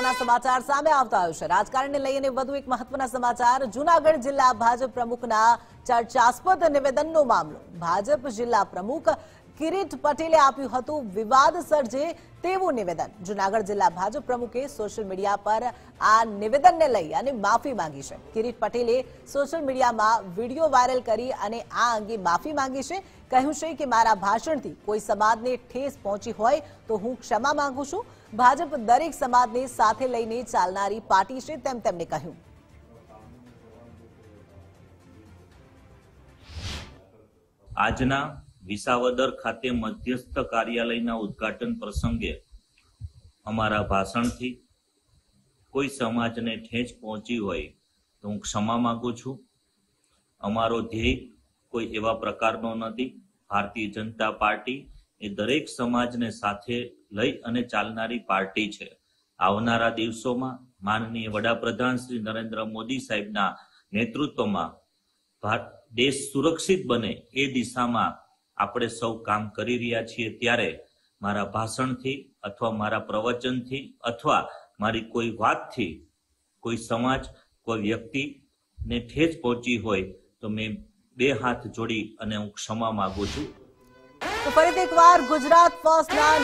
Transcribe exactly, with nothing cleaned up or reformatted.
મહત્વના સમાચાર સામે આવતા હોય છે। રાજકારણને લઈને વધુ એક મહત્વના સમાચાર। જૂનાગઢ જિલ્લા ભાજપ પ્રમુખના ચર્ચાસ્પદ નિવેદનનો મામલો। ભાજપ જિલ્લા પ્રમુખ કિરીટ પટેલે આપ્યું હતું વિવાદ સર્જે તેવું નિવેદન। જૂનાગઢ જિલ્લા ભાજપ પ્રમુખે સોશિયલ મીડિયા પર આ નિવેદનને લઈ અને માફી માંગી છે। કિરીટ પટેલે સોશિયલ મીડિયામાં વિડીયો વાયરલ કરી અને આ અંગે માફી માંગી છે। કહ્યું છે કે મારા ભાષણથી કોઈ સમાજને ઠેસ પહોંચી હોય તો હું ક્ષમા માંગુ છું। ભાજપ દરેક સમાજને સાથે લઈને ચાલનારી પાર્ટી છે તેમ તેમણે કહ્યું। આજના વિસાવદર ખાતે મધ્યસ્થ કાર્યાલયના ઉદ્ઘાટન પ્રસંગે અમારા ભાષણથી કોઈ સમાજને ઠેંચ પહોંચી હોય તો હું ક્ષમા માંગુ છું। અમારો ધ્યેય કોઈ એવા પ્રકારનો નથી। ભારતીય જનતા પાર્ટી એ દરેક સમાજને સાથે લઈ અને ચાલનારી પાર્ટી છે। આવનારા દિવસોમાં માનનીય વડાપ્રધાન શ્રી નરેન્દ્ર મોદી સાહેબના નેતૃત્વમાં દેશ સુરક્ષિત બને એ દિશામાં આપણે સૌ કામ કરી રહ્યા છીએ। ત્યારે મારા ભાષણથી અથવા મારા પ્રવચનથી અથવા મારી કોઈ વાતથી કોઈ સમાજ કોઈ વ્યક્તિને ઠેસ પહોંચી હોય તો મેં બે હાથ જોડી અને હું ક્ષમા માંગુ છું। તો ફરીથી એકવાર ગુજરાત ફર્સ્ટના